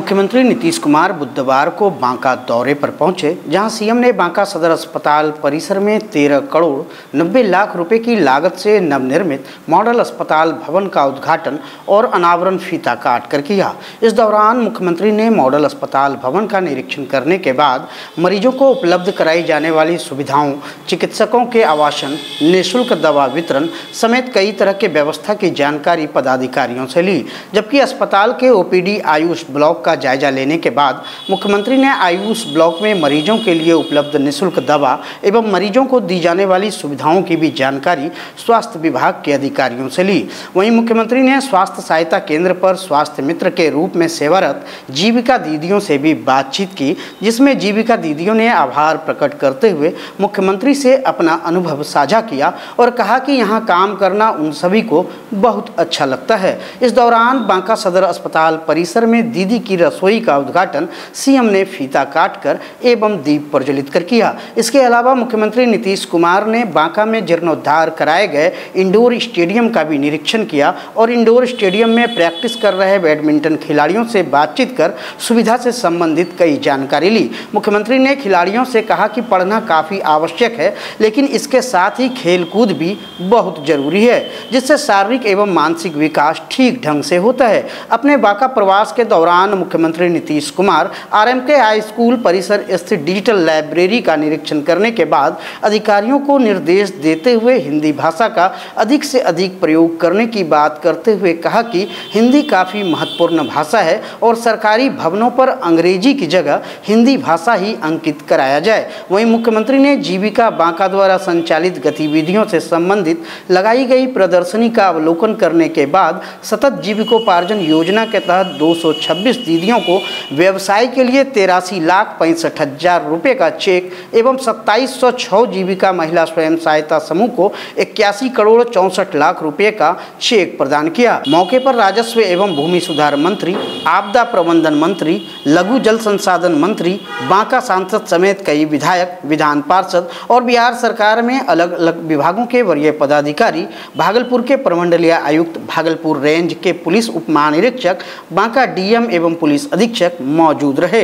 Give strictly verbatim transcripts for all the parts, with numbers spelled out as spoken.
मुख्यमंत्री नीतीश कुमार बुधवार को बांका दौरे पर पहुंचे, जहां सीएम ने बांका सदर अस्पताल परिसर में तेरह करोड़ नब्बे लाख रुपए की लागत से नवनिर्मित मॉडल अस्पताल भवन का उद्घाटन और अनावरण फीता काट कर किया। इस दौरान मुख्यमंत्री ने मॉडल अस्पताल भवन का निरीक्षण करने के बाद मरीजों को उपलब्ध कराई जाने वाली सुविधाओं, चिकित्सकों के आवासन, निःशुल्क दवा वितरण समेत कई तरह के व्यवस्था की जानकारी पदाधिकारियों से ली। जबकि अस्पताल के ओपीडी आयुष ब्लॉक का जायजा लेने के बाद मुख्यमंत्री ने आयुष ब्लॉक में मरीजों के लिए उपलब्ध निःशुल्क दवा एवं मरीजों को दी जाने वाली सुविधाओं की भी जानकारी स्वास्थ्य विभाग के अधिकारियों से ली। वहीं मुख्यमंत्री ने स्वास्थ्य सहायता केंद्र पर स्वास्थ्य मित्र के रूप में सेवारत जीविका दीदियों से भी बातचीत की, जिसमें जीविका दीदियों ने आभार प्रकट करते हुए मुख्यमंत्री से अपना अनुभव साझा किया और कहा कि यहाँ काम करना उन सभी को बहुत अच्छा लगता है। इस दौरान बांका सदर अस्पताल परिसर में दीदी की रसोई का उद्घाटन सीएम ने फीता काटकर एवं दीप प्रज्वलित कर किया। इसके अलावा मुख्यमंत्री नीतीश कुमार ने बांका में जीर्णोद्धार कराए गए इंडोर स्टेडियम का भी निरीक्षण किया और इंडोर स्टेडियम में प्रैक्टिस कर रहे बैडमिंटन खिलाड़ियों से बातचीत कर सुविधा से संबंधित कई जानकारी ली। मुख्यमंत्री ने खिलाड़ियों से कहा कि पढ़ना काफ़ी आवश्यक है, लेकिन इसके साथ ही खेलकूद भी बहुत जरूरी है, जिससे शारीरिक एवं मानसिक विकास ठीक ढंग से होता है। अपने बांका प्रवास के दौरान मुख्यमंत्री Nitish Kumar RMK high school परिसर स्थित डिजिटल लाइब्रेरी का निरीक्षण करने के बाद अधिकारियों को निर्देश देते हुए हिंदी भाषा का अधिक से अधिक प्रयोग करने की बात करते हुए कहा कि हिंदी काफ़ी महत्वपूर्ण भाषा है और सरकारी भवनों पर अंग्रेजी की जगह हिंदी भाषा ही अंकित कराया जाए। वहीं मुख्यमंत्री ने जीविका बांका द्वारा संचालित गतिविधियों से संबंधित लगाई गई प्रदर्शनी का अवलोकन करने के बाद सतत जीविकोपार्जन योजना के तहत दो सौ छब्बीस दीदियों को व्यवसाय के लिए तिरासी लाख पैंसठ हजार रुपये का चेक एवं सत्ताईस सौ छः जीविका महिला स्वयं सहायता समूह को इक्यासी करोड़ चौंसठ लाख रुपये का चेक प्रदान किया। मौके पर राजस्व एवं भूमि सुधार मंत्री, आपदा प्रबंधन मंत्री, लघु जल संसाधन मंत्री, बांका सांसद समेत कई विधायक, विधान पार्षद और बिहार सरकार में अलग अलग विभागों के वरीय पदाधिकारी, भागलपुर के प्रमंडलीय आयुक्त, भागलपुर रेंज के पुलिस उप महानिरीक्षक, बांका डीएम एवं पुलिस अधीक्षक मौजूद रहे।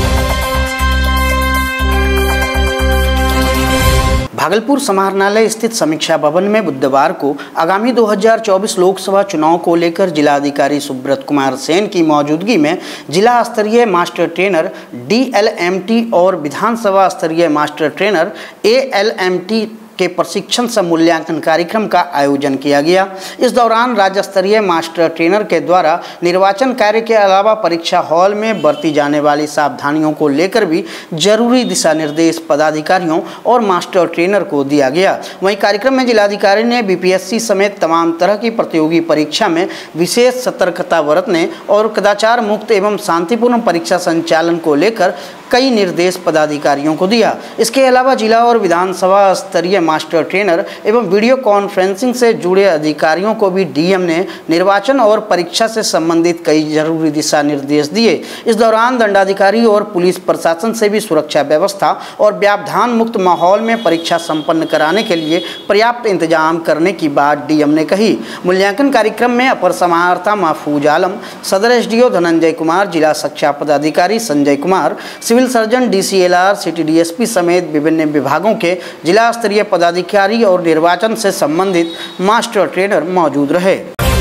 भागलपुर समाहरणालय स्थित समीक्षा भवन में बुधवार को आगामी दो हज़ार चौबीस लोकसभा चुनाव को लेकर जिलाधिकारी सुब्रत कुमार सेन की मौजूदगी में जिला स्तरीय मास्टर ट्रेनर डीएलएमटी और विधानसभा स्तरीय मास्टर ट्रेनर एएलएमटी के प्रशिक्षण सह मूल्यांकन कार्यक्रम का आयोजन किया गया। इस दौरान राज्य स्तरीय मास्टर ट्रेनर के द्वारा निर्वाचन कार्य के अलावा परीक्षा हॉल में बरती जाने वाली सावधानियों को लेकर भी जरूरी दिशा निर्देश पदाधिकारियों और मास्टर ट्रेनर को दिया गया। वहीं कार्यक्रम में जिलाधिकारी ने बीपीएससी समेत तमाम तरह की प्रतियोगी परीक्षा में विशेष सतर्कता बरतने और कदाचार मुक्त एवं शांतिपूर्ण परीक्षा संचालन को लेकर कई निर्देश पदाधिकारियों को दिया। इसके अलावा जिला और विधानसभा स्तरीय मास्टर ट्रेनर एवं वीडियो कॉन्फ्रेंसिंग से जुड़े अधिकारियों को भी डीएम ने निर्वाचन और परीक्षा से संबंधित कई जरूरी दिशा निर्देश दिए। इस दौरान दंडाधिकारी और पुलिस प्रशासन से भी सुरक्षा व्यवस्था और व्यवधान मुक्त माहौल में परीक्षा संपन्न कराने के लिए पर्याप्त इंतजाम करने की बात डीएम ने कही। मूल्यांकन कार्यक्रम में अपर समाहर्ता महफूज आलम, सदर एसडीओ धनंजय कुमार, जिला शिक्षा पदाधिकारी Sanjay Kumar, civil surgeon, DCLR, city DSP समेत विभिन्न विभागों के जिला स्तरीय पदाधिकारी और निर्वाचन से संबंधित मास्टर ट्रेनर मौजूद रहे।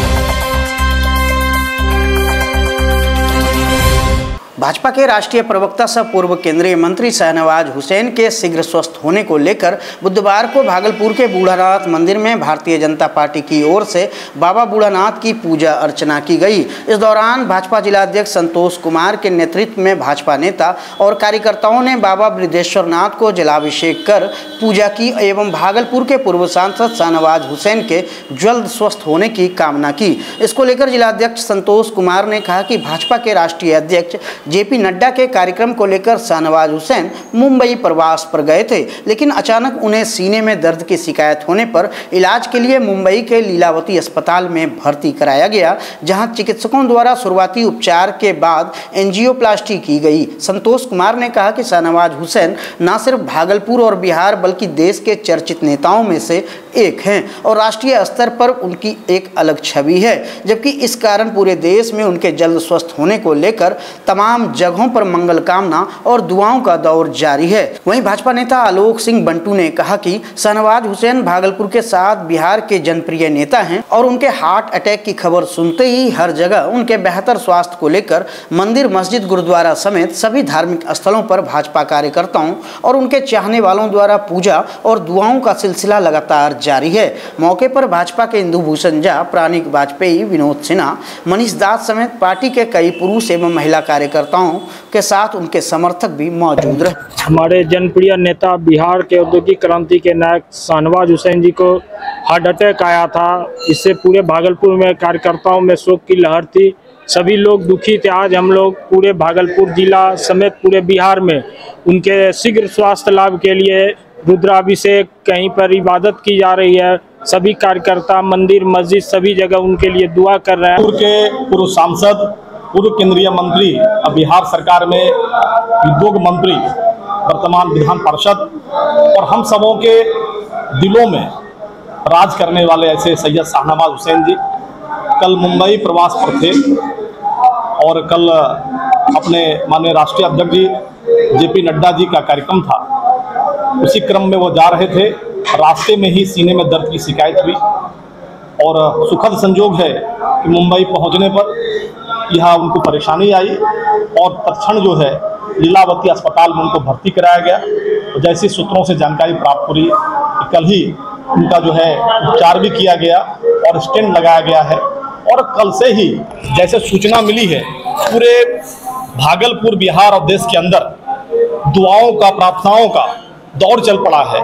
भाजपा के राष्ट्रीय प्रवक्ता सह पूर्व केंद्रीय मंत्री शाहनवाज हुसैन के शीघ्र स्वस्थ होने को लेकर बुधवार को भागलपुर के बूढ़ानाथ मंदिर में भारतीय जनता पार्टी की ओर से बाबा बूढ़ानाथ की पूजा अर्चना की गई। इस दौरान भाजपा जिलाध्यक्ष संतोष कुमार के नेतृत्व में भाजपा नेता और कार्यकर्ताओं ने बाबा बृहदेश्वर नाथ को जलाभिषेक कर पूजा की एवं भागलपुर के पूर्व सांसद शाहनवाज हुसैन के जल्द स्वस्थ होने की कामना की। इसको लेकर जिलाध्यक्ष संतोष कुमार ने कहा कि भाजपा के राष्ट्रीय अध्यक्ष जेपी नड्डा के कार्यक्रम को लेकर शाहनवाज हुसैन मुंबई प्रवास पर गए थे, लेकिन अचानक उन्हें सीने में दर्द की शिकायत होने पर इलाज के लिए मुंबई के लीलावती अस्पताल में भर्ती कराया गया, जहां चिकित्सकों द्वारा शुरुआती उपचार के बाद एंजियोप्लास्टी की गई। संतोष कुमार ने कहा कि शाहनवाज हुसैन न सिर्फ भागलपुर और बिहार बल्कि देश के चर्चित नेताओं में से एक हैं और राष्ट्रीय स्तर पर उनकी एक अलग छवि है, जबकि इस कारण पूरे देश में उनके जल्द स्वस्थ होने को लेकर तमाम जगहों पर मंगल कामना और दुआओं का दौर जारी है। वहीं भाजपा नेता आलोक सिंह बंटू ने कहा कि शाहनवाज हुसैन भागलपुर के साथ बिहार के जनप्रिय नेता हैं और उनके हार्ट अटैक की खबर सुनते ही हर जगह उनके बेहतर स्वास्थ्य को लेकर मंदिर, मस्जिद, गुरुद्वारा समेत सभी धार्मिक स्थलों पर भाजपा कार्यकर्ताओं और उनके चाहने वालों द्वारा पूजा और दुआओं का सिलसिला लगातार जारी है। मौके पर भाजपा के इंदु भूषण झा, प्राणिक वाजपेयी, विनोद सिन्हा, मनीष दास समेत पार्टी के कई पुरुष एवं महिला कार्यकर्ताओं के साथ उनके समर्थक भी मौजूद रहे। हमारे जनप्रिय नेता बिहार के औद्योगिक क्रांति के नायक शाहनवाज हुसैन जी को हार्ट अटैक आया था। इससे पूरे भागलपुर में कार्यकर्ताओं में शोक की लहर थी। सभी लोग दुखी थे। आज हम लोग पूरे भागलपुर जिला समेत पूरे बिहार में उनके शीघ्र स्वास्थ्य लाभ के लिए रुद्राभिषेक, कहीं पर इबादत की जा रही है। सभी कार्यकर्ता मंदिर, मस्जिद सभी जगह उनके लिए दुआ कर रहे हैं। के पूर्व सांसद, पूर्व केंद्रीय मंत्री, अब बिहार सरकार में उद्योग मंत्री, वर्तमान विधान पार्षद और हम सबों के दिलों में राज करने वाले ऐसे सैयद शाहनवाज हुसैन जी कल मुंबई प्रवास पर थे और कल अपने माननीय राष्ट्रीय अध्यक्ष जी जेपी नड्डा जी का कार्यक्रम था। उसी क्रम में वो जा रहे थे, रास्ते में ही सीने में दर्द की शिकायत हुई और सुखद संजोग है कि मुंबई पहुंचने पर यहाँ उनको परेशानी आई और तत्क्षण जो है लीलावती अस्पताल में उनको भर्ती कराया गया। तो जैसी सूत्रों से जानकारी प्राप्त हो रही है कि कल ही उनका जो है उपचार भी किया गया और स्टेंट लगाया गया है और कल से ही जैसे सूचना मिली है पूरे भागलपुर, बिहार और देश के अंदर दुआओं का, प्रार्थनाओं का दौर चल पड़ा है।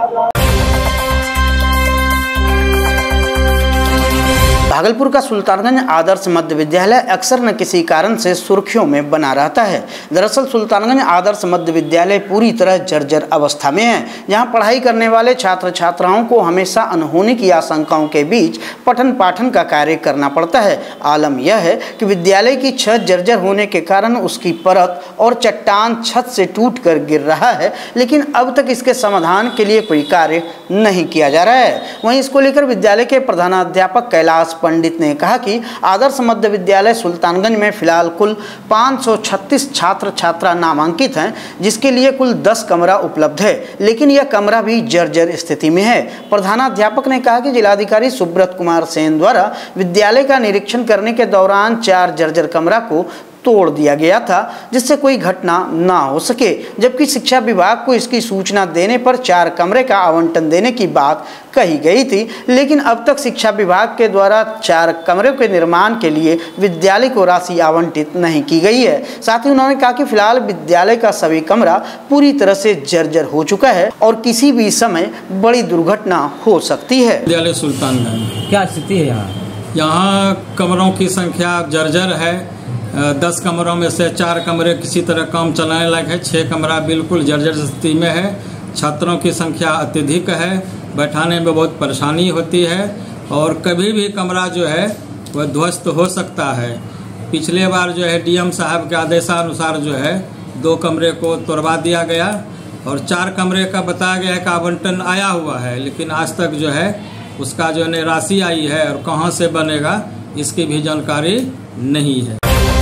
भागलपुर का सुल्तानगंज आदर्श मध्य विद्यालय अक्सर न किसी कारण से सुर्खियों में बना रहता है। दरअसल सुल्तानगंज आदर्श मध्य विद्यालय पूरी तरह जर्जर अवस्था में है, जहां पढ़ाई करने वाले छात्र छात्राओं को हमेशा अनहोनी की आशंकाओं के बीच पठन पाठन का कार्य करना पड़ता है। आलम यह है कि विद्यालय की छत जर्जर होने के कारण उसकी परत और चट्टान छत से टूट कर गिर रहा है, लेकिन अब तक इसके समाधान के लिए कोई कार्य नहीं किया जा रहा है। वहीं इसको लेकर विद्यालय के प्रधानाध्यापक कैलाश पंडित ने कहा कि आदर्श मध्य विद्यालय सुल्तानगंज में फिलहाल कुल पाँच सौ छत्तीस छात्र छात्रा नामांकित हैं, जिसके लिए कुल दस कमरा उपलब्ध है, लेकिन यह कमरा भी जर्जर स्थिति में है। प्रधानाध्यापक ने कहा कि जिलाधिकारी सुब्रत कुमार सेन द्वारा विद्यालय का निरीक्षण करने के दौरान चार जर्जर कमरा को तोड़ दिया गया था, जिससे कोई घटना ना हो सके, जबकि शिक्षा विभाग को इसकी सूचना देने पर चार कमरे का आवंटन देने की बात कही गई थी, लेकिन अब तक शिक्षा विभाग के द्वारा चार कमरों के निर्माण के लिए विद्यालय को राशि आवंटित नहीं की गई है। साथ ही उन्होंने कहा कि फिलहाल विद्यालय का सभी कमरा पूरी तरह से जर्जर हो चुका है और किसी भी समय बड़ी दुर्घटना हो सकती है। विद्यालय सुल्तानगंज क्या स्थिति है यहाँ? यहाँ कमरों की संख्या जर्जर है। दस कमरों में से चार कमरे किसी तरह काम चलाने लायक है, छः कमरा बिल्कुल जर्जर स्थिति में है। छात्रों की संख्या अत्यधिक है, बैठाने में बहुत परेशानी होती है और कभी भी कमरा जो है वह ध्वस्त हो सकता है। पिछले बार जो है डीएम साहब के आदेशानुसार जो है दो कमरे को तोड़वा दिया गया और चार कमरे का बताया गया है कि आवंटन आया हुआ है, लेकिन आज तक जो है उसका जो है राशि आई है और कहाँ से बनेगा इसकी भी जानकारी नहीं है।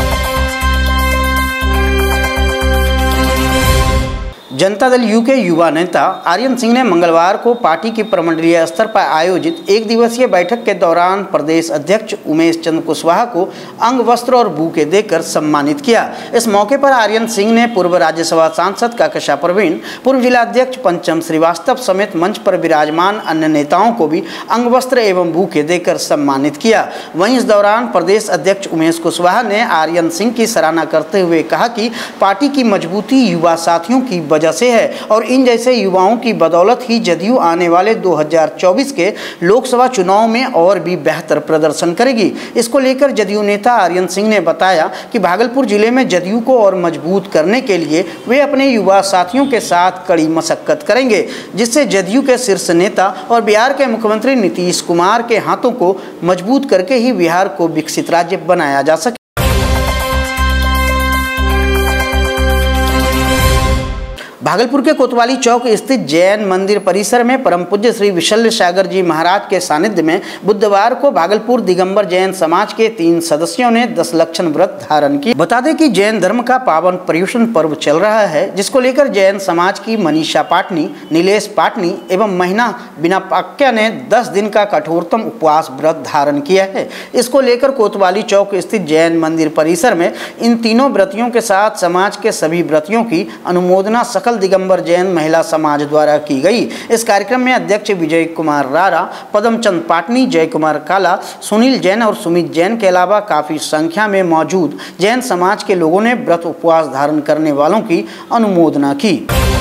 जनता दल यू के युवा नेता आर्यन सिंह ने मंगलवार को पार्टी की प्रमंडलीय स्तर पर आयोजित एक दिवसीय बैठक के दौरान प्रदेश अध्यक्ष उमेश चंद्र कुशवाहा को अंग वस्त्र और बूके देकर सम्मानित किया। इस मौके पर आर्यन सिंह ने पूर्व राज्यसभा सांसद काकशा प्रवीण, पूर्व जिलाध्यक्ष पंचम श्रीवास्तव समेत मंच पर विराजमान अन्य नेताओं को भी अंग वस्त्र एवं बूके देकर सम्मानित किया। वहीं इस दौरान प्रदेश अध्यक्ष उमेश कुशवाहा ने आर्यन सिंह की सराहना करते हुए कहा कि पार्टी की मजबूती युवा साथियों की से है और इन जैसे युवाओं की बदौलत ही जदयू आने वाले दो हज़ार चौबीस के लोकसभा चुनाव में और भी बेहतर प्रदर्शन करेगी। इसको लेकर जदयू नेता आर्यन सिंह ने बताया कि भागलपुर जिले में जदयू को और मजबूत करने के लिए वे अपने युवा साथियों के साथ कड़ी मशक्कत करेंगे, जिससे जदयू के शीर्ष नेता और बिहार के मुख्यमंत्री नीतीश कुमार के हाथों को मजबूत करके ही बिहार को विकसित राज्य बनाया जा सके। भागलपुर के कोतवाली चौक स्थित जैन मंदिर परिसर में परम पूज्य श्री विशल्य सागर जी महाराज के सानिध्य में बुधवार को भागलपुर दिगंबर जैन समाज के तीन सदस्यों ने दस लक्षण व्रत धारण किया। बता दें कि जैन धर्म का पावन पर्युषण पर्व चल रहा है, जिसको लेकर जैन समाज की मनीषा पाटनी, नीलेश पाटनी एवं महीना बिना पाक्या ने दस दिन का कठोरतम उपवास व्रत धारण किया है। इसको लेकर कोतवाली चौक स्थित जैन मंदिर परिसर में इन तीनों व्रतियों के साथ समाज के सभी व्रतियों की अनुमोदना सकल दिगंबर जैन महिला समाज द्वारा की गई। इस कार्यक्रम में अध्यक्ष विजय कुमार रारा, पदमचंद पाटनी, जय कुमार काला, सुनील जैन और सुमित जैन के अलावा काफी संख्या में मौजूद जैन समाज के लोगों ने व्रत उपवास धारण करने वालों की अनुमोदना की।